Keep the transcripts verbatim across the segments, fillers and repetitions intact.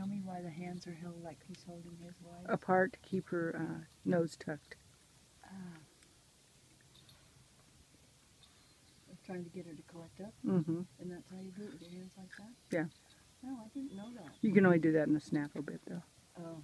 tell me why the hands are held like he's holding his wife? Apart to keep her uh, nose tucked. Ah. Trying to get her to collect up? Mm-hmm. And that's how you do it with your hands like that? Yeah. No, I didn't know that. You can only do that in a snaffle bit, though. Oh.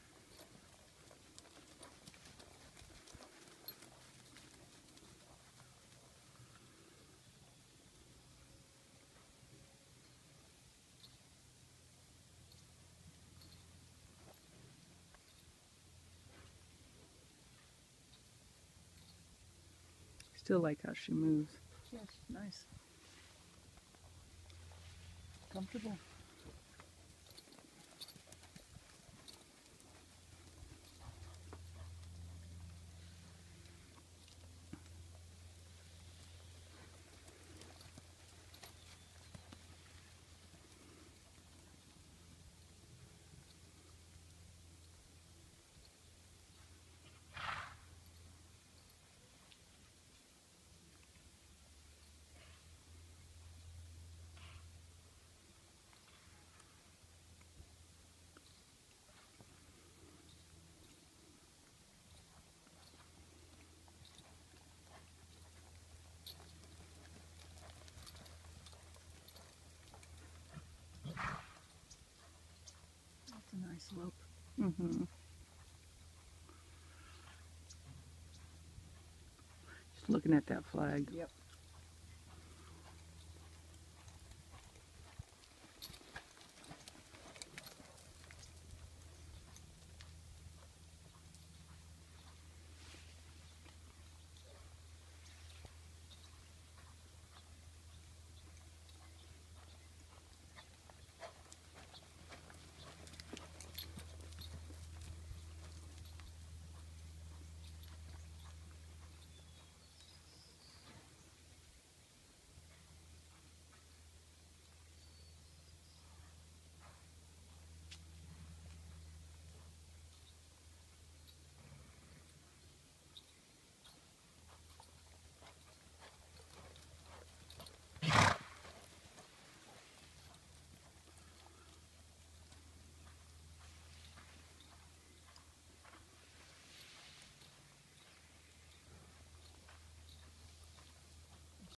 Still like how she moves. Yes, nice. Comfortable. That's a nice lope. Mm-hmm. Just looking at that flag. Yep.